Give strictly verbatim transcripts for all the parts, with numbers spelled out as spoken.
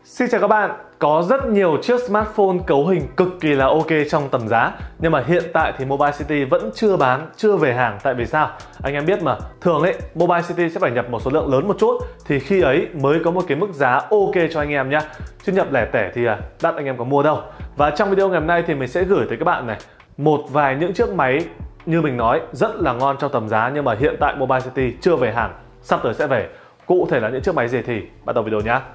Xin chào các bạn, có rất nhiều chiếc smartphone cấu hình cực kỳ là ok trong tầm giá. Nhưng mà hiện tại thì Mobile City vẫn chưa bán, chưa về hàng. Tại vì sao? Anh em biết mà, thường ấy Mobile City sẽ phải nhập một số lượng lớn một chút thì khi ấy mới có một cái mức giá ok cho anh em nhá. Chứ nhập lẻ tẻ thì đắt anh em có mua đâu. Và trong video ngày hôm nay thì mình sẽ gửi tới các bạn này một vài những chiếc máy như mình nói rất là ngon trong tầm giá, nhưng mà hiện tại Mobile City chưa về hàng, sắp tới sẽ về. Cụ thể là những chiếc máy gì thì bắt đầu video nhá.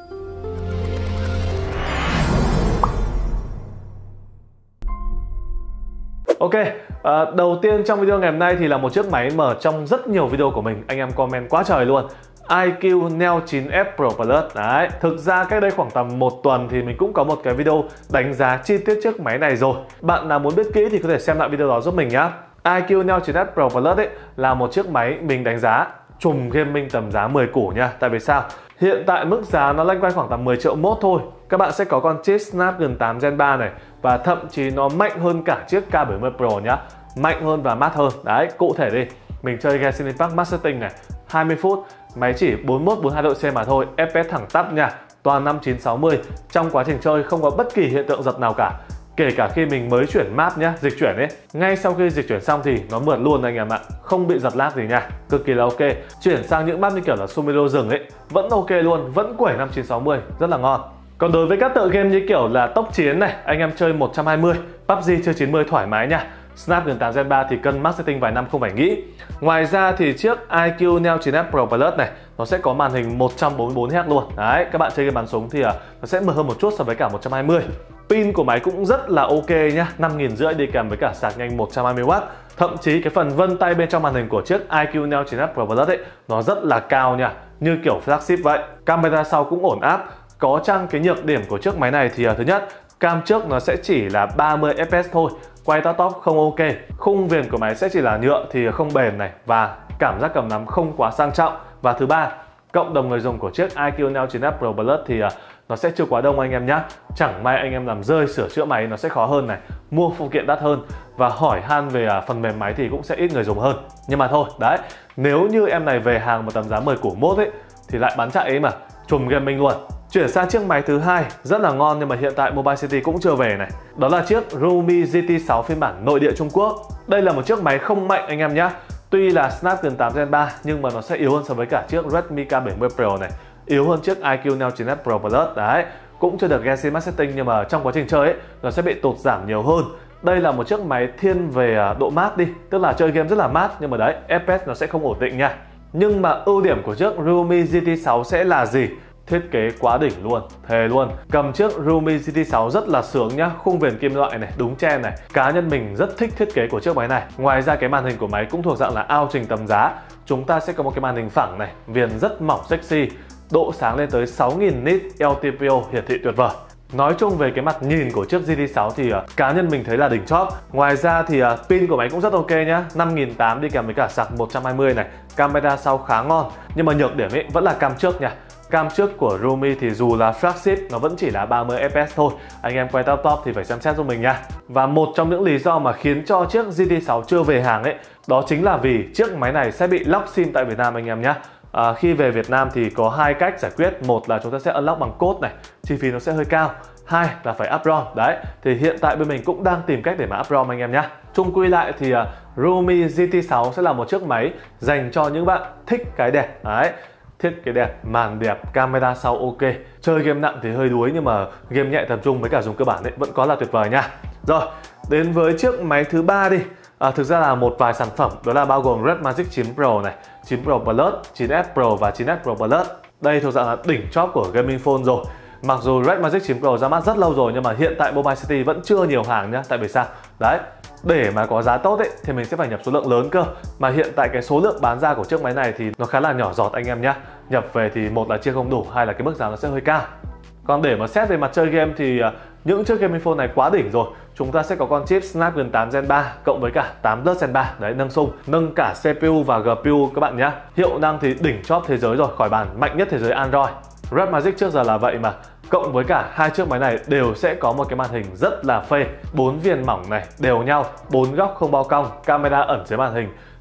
Ok, à, đầu tiên trong video ngày hôm nay thì là một chiếc máy mà trong rất nhiều video của mình anh em comment quá trời luôn. i Q Neo chín F Pro Plus. Đấy, thực ra cách đây khoảng tầm một tuần thì mình cũng có một cái video đánh giá chi tiết chiếc máy này rồi. Bạn nào muốn biết kỹ thì có thể xem lại video đó giúp mình nhá. i Q Neo chín F Pro Plus ấy là một chiếc máy mình đánh giá trùm gaming tầm giá mười củ nha. Tại vì sao? Hiện tại mức giá nó loanh quanh khoảng tầm mười triệu mốt thôi. Các bạn sẽ có con chip Snapdragon tám Gen ba này, và thậm chí nó mạnh hơn cả chiếc K bảy mươi Pro nhá. Mạnh hơn và mát hơn. Đấy, cụ thể đi, mình chơi Genshin Impact Max Setting này, hai mươi phút, máy chỉ bốn mươi mốt bốn mươi hai độ C mà thôi, F P S thẳng tắp nha, toàn năm chín sáu mươi. Trong quá trình chơi không có bất kỳ hiện tượng giật nào cả. Kể cả khi mình mới chuyển map nhá, dịch chuyển ấy, ngay sau khi dịch chuyển xong thì nó mượt luôn anh em ạ, không bị giật lag gì nha, cực kỳ là ok. Chuyển sang những map như kiểu là Sumiro rừng ấy, vẫn ok luôn, vẫn quẩy năm chín sáu mươi, rất là ngon. Còn đối với các tựa game như kiểu là tốc chiến này, anh em chơi một trăm hai mươi, pê u bê giê chơi chín mươi thoải mái nha. Snapdragon tám Gen ba thì cân max setting vài năm không phải nghĩ. Ngoài ra thì chiếc i Q Neo chín F Pro Plus này nó sẽ có màn hình một trăm bốn mươi bốn héc luôn. Đấy, các bạn chơi game bắn súng thì nó sẽ mượt hơn một chút so với cả một trăm hai mươi. Pin của máy cũng rất là ok nhá, năm nghìn rưỡi đi kèm với cả sạc nhanh một trăm hai mươi oát. Thậm chí cái phần vân tay bên trong màn hình của chiếc i Q Neo chín F Pro Plus ấy nó rất là cao nha, như kiểu flagship vậy. Camera sau cũng ổn áp. Có chăng cái nhược điểm của chiếc máy này thì thứ nhất, cam trước nó sẽ chỉ là ba mươi F P S thôi, quay top top không ok. Khung viền của máy sẽ chỉ là nhựa thì không bền này, và cảm giác cầm nắm không quá sang trọng. Và thứ ba, cộng đồng người dùng của chiếc i Q Neo chín F Pro Plus thì nó sẽ chưa quá đông anh em nhé. Chẳng may anh em làm rơi sửa chữa máy nó sẽ khó hơn này, mua phụ kiện đắt hơn, và hỏi han về phần mềm máy thì cũng sẽ ít người dùng hơn. Nhưng mà thôi, đấy, nếu như em này về hàng một tầm giá mười củ mốt ấy thì lại bán chạy ấy mà, trùm gaming luôn. Chuyển sang chiếc máy thứ hai rất là ngon nhưng mà hiện tại Mobile City cũng chưa về này. Đó là chiếc Realme G T sáu phiên bản nội địa Trung Quốc. Đây là một chiếc máy không mạnh anh em nhé. Tuy là Snapdragon tám Gen ba nhưng mà nó sẽ yếu hơn so với cả chiếc Redmi K bảy mươi Pro này, yếu hơn chiếc i Q Neo chín F Pro Plus. Đấy, cũng chưa được Genshin Impact Setting nhưng mà trong quá trình chơi ấy nó sẽ bị tụt giảm nhiều hơn. Đây là một chiếc máy thiên về độ mát đi, tức là chơi game rất là mát, nhưng mà đấy, F P S nó sẽ không ổn định nha. Nhưng mà ưu điểm của chiếc Realme G T sáu sẽ là gì? Thiết kế quá đỉnh luôn, thề luôn. Cầm chiếc Realme G T sáu rất là sướng nhá, khung viền kim loại này, đúng chen này. Cá nhân mình rất thích thiết kế của chiếc máy này. Ngoài ra cái màn hình của máy cũng thuộc dạng là ao trình tầm giá. Chúng ta sẽ có một cái màn hình phẳng này, viền rất mỏng sexy, độ sáng lên tới sáu nghìn nit, L T P O hiển thị tuyệt vời. Nói chung về cái mặt nhìn của chiếc G T sáu thì uh, cá nhân mình thấy là đỉnh chóp. Ngoài ra thì uh, pin của máy cũng rất ok nhá, năm nghìn tám trăm đi kèm với cả sạc một trăm hai mươi này. Camera sau khá ngon, nhưng mà nhược điểm ấy vẫn là cam trước nha. Cam trước của Realme thì dù là flagship nó vẫn chỉ là ba mươi F P S thôi. Anh em quay top top thì phải xem xét giúp mình nha. Và một trong những lý do mà khiến cho chiếc G T sáu chưa về hàng ấy, đó chính là vì chiếc máy này sẽ bị lock sim tại Việt Nam anh em nhé. À, khi về Việt Nam thì có hai cách giải quyết. Một là chúng ta sẽ unlock bằng code này, chi phí nó sẽ hơi cao. Hai là phải up ROM. Đấy, thì hiện tại bên mình cũng đang tìm cách để mà up ROM anh em nhé. Chung quy lại thì uh, Realme G T sáu sẽ là một chiếc máy dành cho những bạn thích cái đẹp. Đấy, thiết kế đẹp, màn đẹp, camera sau ok. Chơi game nặng thì hơi đuối nhưng mà game nhẹ tập trung với cả dùng cơ bản ấy vẫn có là tuyệt vời nha. Rồi, đến với chiếc máy thứ ba đi. À, thực ra là một vài sản phẩm, đó là bao gồm Red Magic chín Pro này, chín Pro Plus, chín S Pro và chín S Pro Plus. Đây thuộc dạng là đỉnh chóp của gaming phone rồi. Mặc dù Red Magic chín Pro ra mắt rất lâu rồi nhưng mà hiện tại Mobile City vẫn chưa nhiều hàng nhá. Tại vì sao? Đấy, để mà có giá tốt ấy thì mình sẽ phải nhập số lượng lớn cơ. Mà hiện tại cái số lượng bán ra của chiếc máy này thì nó khá là nhỏ giọt anh em nhá. Nhập về thì một là chia không đủ, hai là cái mức giá nó sẽ hơi cao. Còn để mà xét về mặt chơi game thì uh, những chiếc gaming phone này quá đỉnh rồi. Chúng ta sẽ có con chip Snapdragon tám Gen ba cộng với cả tám Plus Gen ba. Đấy, nâng xung, nâng cả C P U và G P U các bạn nhá. Hiệu năng thì đỉnh chóp thế giới rồi, khỏi bàn, mạnh nhất thế giới Android. Red Magic trước giờ là vậy mà. Cộng với cả hai chiếc máy này đều sẽ có một cái màn hình rất là phê, bốn viền mỏng này, đều nhau, bốn góc không bao cong, camera ẩn dưới màn hình.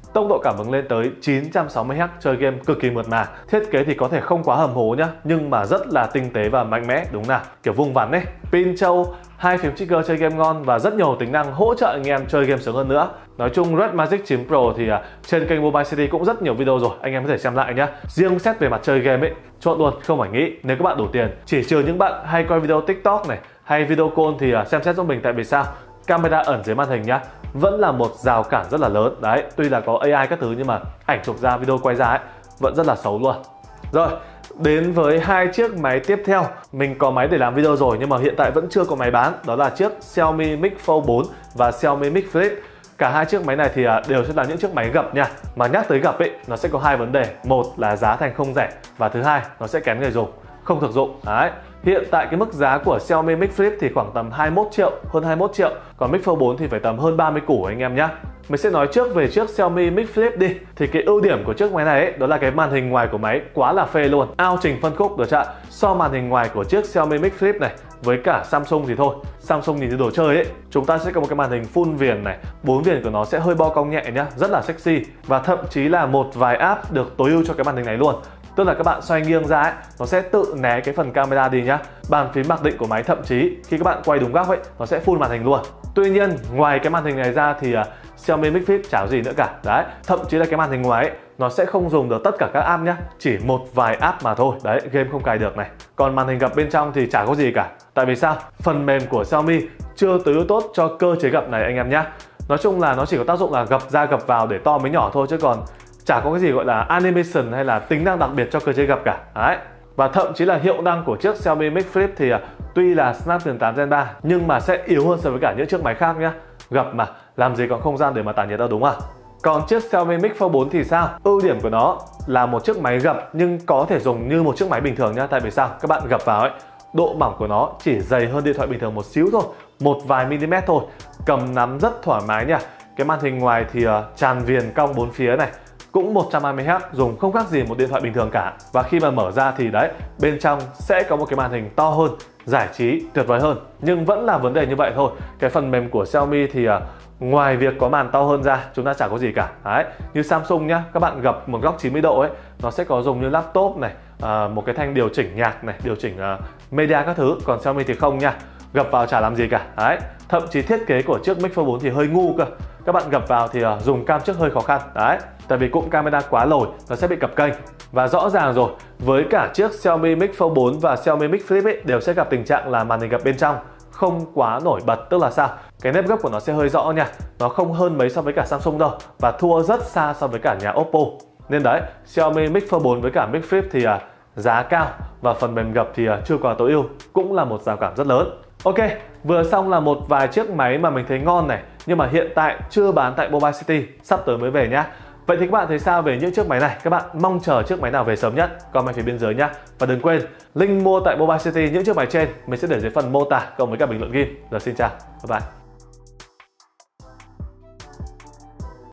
tốc độ cảm ứng lên tới chín trăm sáu mươi héc, chơi game cực kỳ mượt mà. Thiết kế thì có thể không quá hầm hố nhá, nhưng mà rất là tinh tế và mạnh mẽ, đúng nào, kiểu vuông vắn ấy. Pin trâu, hai phím trigger chơi game ngon và rất nhiều tính năng hỗ trợ anh em chơi game sướng hơn nữa. Nói chung Red Magic chín Pro thì uh, trên kênh Mobile City cũng rất nhiều video rồi, anh em có thể xem lại nhá. Riêng xét về mặt chơi game ấy, chốt luôn, không phải nghĩ. Nếu các bạn đủ tiền, chỉ trừ những bạn hay coi video TikTok này hay video call thì uh, xem xét giúp mình. Tại vì sao? Camera ẩn dưới màn hình nhá, vẫn là một rào cản rất là lớn. Đấy, tuy là có a i các thứ nhưng mà ảnh chụp ra, video quay ra ấy vẫn rất là xấu luôn. Rồi, đến với hai chiếc máy tiếp theo. Mình có máy để làm video rồi nhưng mà hiện tại vẫn chưa có máy bán. Đó là chiếc Xiaomi Mix Fold bốn và Xiaomi Mix Flip. Cả hai chiếc máy này thì đều sẽ là những chiếc máy gập nha. Mà nhắc tới gập ấy, nó sẽ có hai vấn đề. Một là giá thành không rẻ, và thứ hai, nó sẽ kén người dùng, không thực dụng. Đấy. Hiện tại cái mức giá của Xiaomi Mix Flip thì khoảng tầm hai mươi mốt triệu, hơn hai mươi mốt triệu. Còn Mix Fold bốn thì phải tầm hơn ba mươi củ anh em nhé. Mình sẽ nói trước về chiếc Xiaomi Mix Flip đi. Thì cái ưu điểm của chiếc máy này ấy, đó là cái màn hình ngoài của máy quá là phê luôn. Ao trình phân khúc được chưa? So màn hình ngoài của chiếc Xiaomi Mix Flip này với cả Samsung thì thôi, Samsung nhìn như đồ chơi ấy. Chúng ta sẽ có một cái màn hình full viền này, bốn viền của nó sẽ hơi bo cong nhẹ nhá, rất là sexy. Và thậm chí là một vài app được tối ưu cho cái màn hình này luôn. Tức là các bạn xoay nghiêng ra ấy, nó sẽ tự né cái phần camera đi nhá. Bàn phím mặc định của máy thậm chí khi các bạn quay đúng góc ấy, nó sẽ full màn hình luôn. Tuy nhiên, ngoài cái màn hình này ra thì uh, Xiaomi Mix Flip chả có gì nữa cả. Đấy, thậm chí là cái màn hình ngoài ấy, nó sẽ không dùng được tất cả các app nhá, chỉ một vài app mà thôi. Đấy, game không cài được này. Còn màn hình gập bên trong thì chả có gì cả. Tại vì sao? Phần mềm của Xiaomi chưa tối ưu tốt cho cơ chế gập này anh em nhá. Nói chung là nó chỉ có tác dụng là gập ra gập vào để to mới nhỏ thôi, chứ còn chả có cái gì gọi là animation hay là tính năng đặc biệt cho cơ chế gập cả. Đấy. Và thậm chí là hiệu năng của chiếc Xiaomi Mix Flip thì uh, tuy là Snapdragon tám Gen ba nhưng mà sẽ yếu hơn so với cả những chiếc máy khác nhá. Gập mà, làm gì còn không gian để mà tản nhiệt đâu, đúng không? Còn chiếc Xiaomi Mix Fold bốn thì sao? Ưu điểm của nó là một chiếc máy gập nhưng có thể dùng như một chiếc máy bình thường nhá. Tại vì sao? Các bạn gập vào ấy, độ mỏng của nó chỉ dày hơn điện thoại bình thường một xíu thôi, một vài mm thôi. Cầm nắm rất thoải mái nha. Cái màn hình ngoài thì uh, tràn viền cong bốn phía này, cũng một trăm hai mươi héc, dùng không khác gì một điện thoại bình thường cả. Và khi mà mở ra thì đấy, bên trong sẽ có một cái màn hình to hơn, giải trí tuyệt vời hơn. Nhưng vẫn là vấn đề như vậy thôi. Cái phần mềm của Xiaomi thì uh, ngoài việc có màn to hơn ra, chúng ta chả có gì cả. Đấy, như Samsung nhá, các bạn gập một góc chín mươi độ ấy, nó sẽ có dùng như laptop này, uh, một cái thanh điều chỉnh nhạc này, điều chỉnh uh, media các thứ. Còn Xiaomi thì không nha, gập vào chả làm gì cả. Đấy, thậm chí thiết kế của chiếc Mix Fold bốn thì hơi ngu cơ. Các bạn gập vào thì uh, dùng cam trước hơi khó khăn. Đấy, tại vì cụm camera quá lồi, nó sẽ bị cập kênh. Và rõ ràng rồi, với cả chiếc Xiaomi Mix Fold bốn và Xiaomi Mix Flip ấy, đều sẽ gặp tình trạng là màn hình gập bên trong không quá nổi bật. Tức là sao? Cái nếp gấp của nó sẽ hơi rõ nha, nó không hơn mấy so với cả Samsung đâu, và thua rất xa so với cả nhà Oppo. Nên đấy, Xiaomi Mix Fold bốn với cả Mix Flip thì uh, giá cao và phần mềm gập thì uh, chưa quá tối ưu, cũng là một rào cản rất lớn. Ok, vừa xong là một vài chiếc máy mà mình thấy ngon này, nhưng mà hiện tại chưa bán tại Mobile City, sắp tới mới về nhá. Vậy thì các bạn thấy sao về những chiếc máy này? Các bạn mong chờ chiếc máy nào về sớm nhất? Comment phía bên dưới nhá. Và đừng quên, link mua tại Mobile City những chiếc máy trên mình sẽ để dưới phần mô tả cộng với cả bình luận ghi. Giờ xin chào, bye bye.